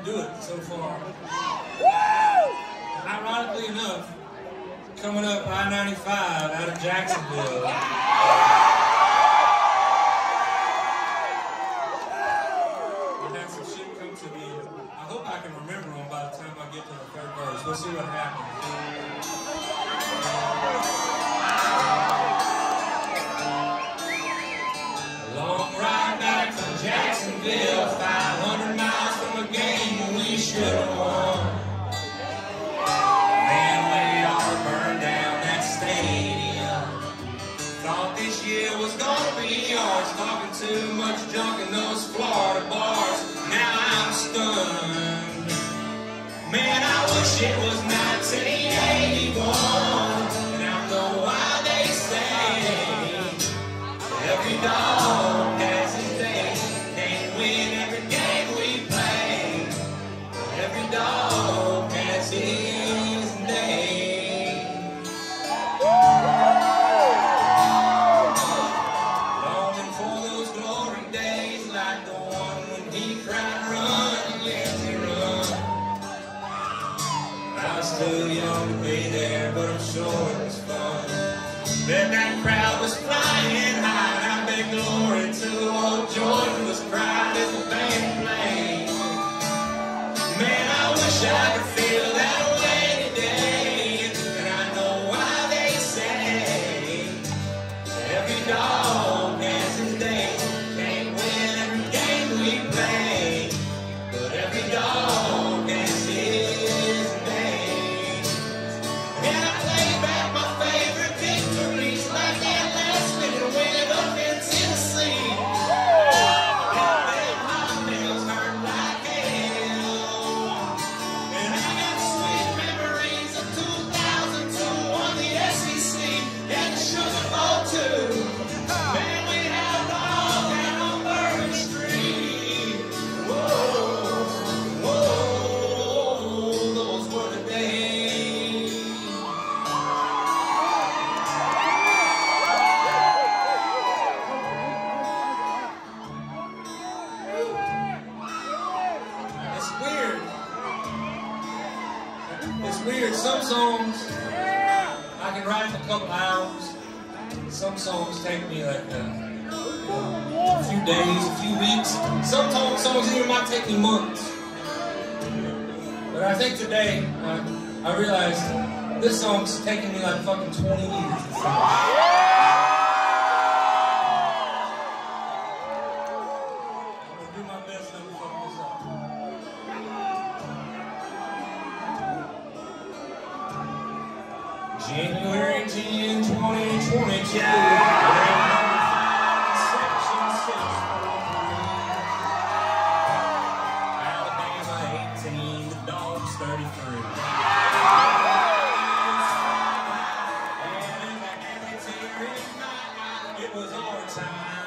do it so far. Ironically enough, coming up I-95 out of Jacksonville. I had some shit come to me. I hope I can remember them by the time I get to the third verse. We'll see what happens. Jacksonville, 500 miles from a game we should have won. Man, we all burned down that stadium. Thought this year was gonna be ours. Talking too much junk in those Florida bars. Now I'm stunned. Man, I wish it was 1981. And I know why they say every dog has his day. Win every game we play. Every dog has his name. Longing for those glory days, like the one when he cried, "Run, Lindsay, run." I was too young to be there, but I'm sure it was fun. Bet that crowd was flying high, and I beg glory to old Jordan was proud as the band played. Man, I wish I could feel that way today. And I know why they say every dog has his day. Can't win every game we play, but every dog has his day. And I play back my favorite victories, like that last minute win up in Tennessee. It's weird. Some songs I can write in a couple hours. Some songs take me like a few days, a few weeks. Some songs even might take me months. But I think today I realized this song's taking me like fucking 20 years to finish. January 10, 2022. Alabama 18, the Dogs 33. And in the cafeteria, it was our time.